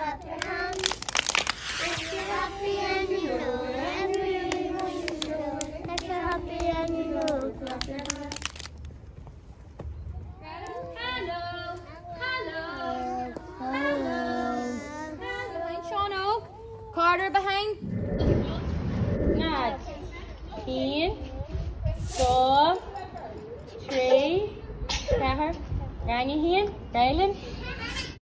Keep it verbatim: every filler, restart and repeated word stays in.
clap your hands. If you're happy and you know everyone you know. If you're happy and you know, clap your hands. Hello. Hello. Hello. Hello. Sean Oak. Carter behind. Nod. Ian. Four. Three. Tahar. Ryan, your hand. Dylan.